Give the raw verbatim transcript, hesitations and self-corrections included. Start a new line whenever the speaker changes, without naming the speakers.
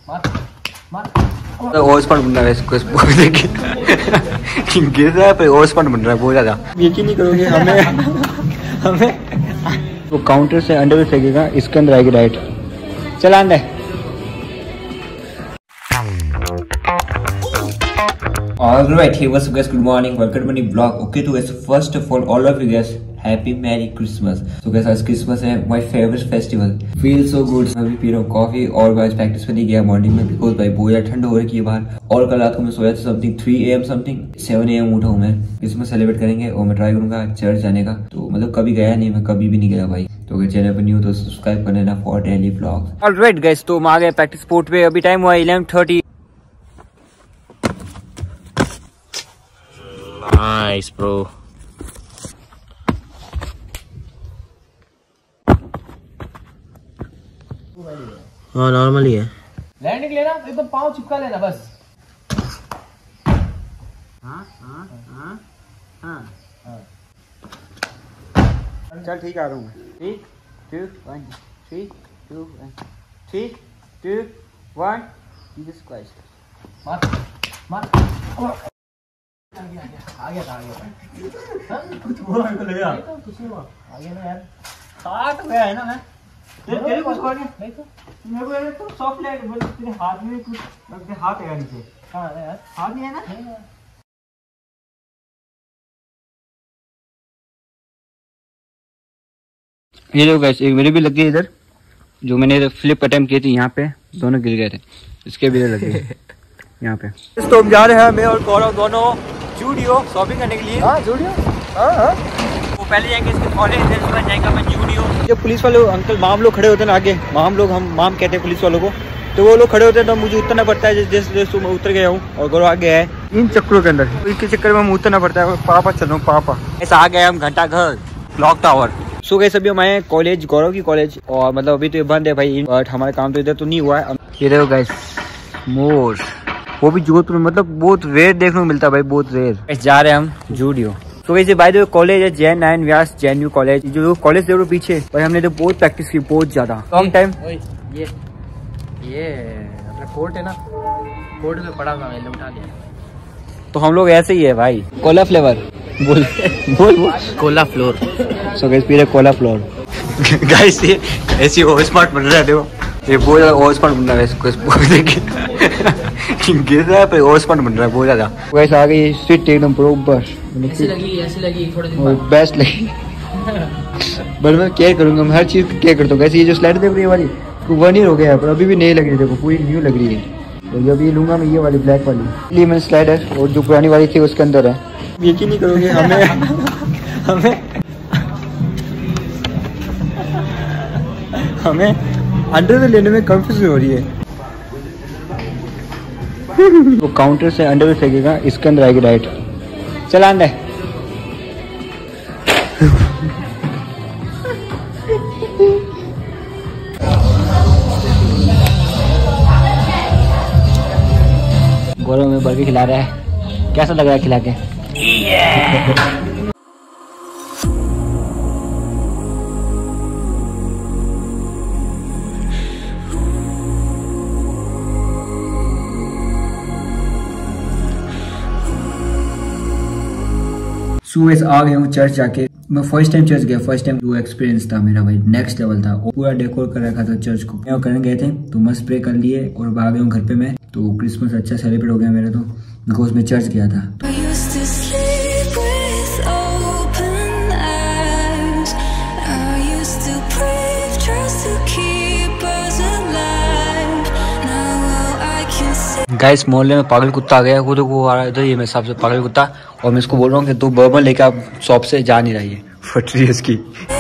और स्पॉट बन रहा है इसको देखिए गिर रहा है पर और स्पॉट बन रहा है बहुत ज्यादा। यकीन नहीं करोगे हमें हमें वो काउंटर से अंडर में फेंकेगा, इसके अंदर आएगी डाइट। चल अंदर। Alright, hey what's up guys, good morning, welcome to my new vlog. Okay तो guys, first of all, all of you guys, happy merry Christmas. So guys, आज Christmas है, my favorite festival. Feel so good. अभी पी रहा हूँ coffee और guys practice पे नहीं गया मॉर्निंग में बिकॉज भाई बहुत ज्यादा ठंड हो रही है बाहर। और कल रात को मैं सोया था something three A M something seven A M उठा हूँ मैं। क्रिसमस सेलिब्रेट करेंगे और मैं ट्राई करूंगा चर्च जाने का। तो मतलब कभी गया नहीं, मैं कभी भी नहीं गया भाई। तो अगर चैनल पर न्यू तो सब्सक्राइब कर लेना for daily vlogs. Alright guys, तो हम आ गए प्रैक्टिस स्पॉट पे। अभी टाइम हुआ इलेवन थर्टी।
Nice, bro. हाँ नॉर्मली है।
लैंडिंग लेना एकदम पाँव चिपका लेना बस। हाँ हाँ हाँ हाँ
चल ठीक आ रहा हूँ। Three two one three two one three two one Jesus Christ.
मार मार आ गया आ गया आ गया कुछ हुआ मेरे को लगा कुछ नहीं हुआ आ गया ना यार। काट गया है ना मैं तेरे तेरे कुछ हुआ नहीं तो मेरे को यार तो सॉफ्ट लैग बोल तेरे हाथ में कुछ लगता हाथ है नीचे। हां यार हाथ नहीं है ना।
ये देखो गाइस, एक मेरे भी लग गई इधर, जो मैंने फ्लिप अटेम्प्ट की थी यहाँ पे, दोनों गिर गए थे, इसके भी लग गए यहाँ पे। तो हम जा रहे हैं, मैं और गौरव दोनों जूडियो शॉपिंग करने के लिए। हाँ जूडियो हाँ हाँ वो पहले जाएंगे इसके कॉलेज, फिर उसके बाद जाएंगे अपन जूडियो। जब पुलिस वाले अंकल माम लोग खड़े होते हैं ना आगे, माम लोग हम माम कहते हैं पुलिस वालों को, तो वो लोग खड़े होते हैं तो मुझे उतरना पड़ता है। जैसे जैसे मैं उतर गया हूँ और गौरव आगे है इन चक्करों के अंदर, तो इसके चक्कर में हम उतरना पड़ता है। पापा चल रहा हूँ पापा। ऐसा आ गए हम घंटा घर क्लॉक टावर। सो गए सभी हम आए कॉलेज, गौरव की कॉलेज, और मतलब अभी तो ये बंद है भाई, बट हमारे काम तो इधर तो नहीं हुआ है। ये देखो गाइस मोर, वो भी जोधपुर में, मतलब बहुत रेयर देखने को मिलता है भाई, बहुत रेयर। जा रहे हैं हम जूडियो। तो वैसे बाय द वे कॉलेज है जैन नारायण व्यास जैन यू कॉलेज। जो कॉलेज है वो पीछे, और हमने तो बहुत प्रैक्टिस की, बहुत ज्यादा लॉन्ग टाइम।
ये ये अपना कोर्ट है ना, कोर्ट में पड़ा था मैंने उठा लिया।
तो हम लोग ऐसे ही है भाई। कोला फ्लेवर बोल बोल बोल
कोला फ्लोर।
सो गाइस पी रहे कोला फ्लोर। गाइस ये ऐसी ओवर स्मार्ट बन रहा है, देखो ये बहुत ज्यादा ओवर स्मार्ट बन रहा है। इसको देखिए गिर रहा है पर ओवर स्मार्ट बन रहा है बहुत ज्यादा। वैसे आ गई स्वीट एकदम बरोबर,
ऐसी लगी ऐसी लगी थोड़े दिन बाद
बेस्ट लगी। बट मैं केयर करूंगा, मैं हर चीज केयर करता हूँ। वैसे ये जो स्लाइड देख रही है वाली, वन ईयर हो गया है पर अभी भी नहीं लग रही, देखो पूरी न्यू लग रही है। तो ये अभी लूंगा मैं ये वाली ब्लैक वाली, इसलिए मैंने स्लाइडर, और जो पुरानी वाली थी उसके अंदर है। यकीन नहीं करोगे हमें हमें हमें अंडरवेयर लेने में कंफ्यूजन हो रही है। वो काउंटर से अंडरवेयर फेंकेगा, इसके अंदर आएगी डाइट। चल अंदर। गौरव में बर्गर खिला रहा है, कैसा लग रहा है खिला के? सुबह आ गया हूँ चर्च जाके। मैं फर्स्ट टाइम चर्च गया, फर्स्ट टाइम जो एक्सपीरियंस था मेरा भाई नेक्स्ट लेवल था। और पूरा डेकोर कर रखा था चर्च को, मैं करने गए थे तो मस्त प्रे कर लिए और आ गया हूँ घर पे मैं। तो क्रिसमस अच्छा सेलिब्रेट हो गया मेरा तो, बिकॉज मैं चर्च गया था। गाइस मोहल्ले में पागल कुत्ता आ गया, वो तो वो आ रहा है इधर, ये मेरे हिसाब से पागल कुत्ता। और मैं इसको बोल रहा हूँ कि तू बर्बन लेके आप शॉप से जा नहीं रही है, फट रही है इसकी।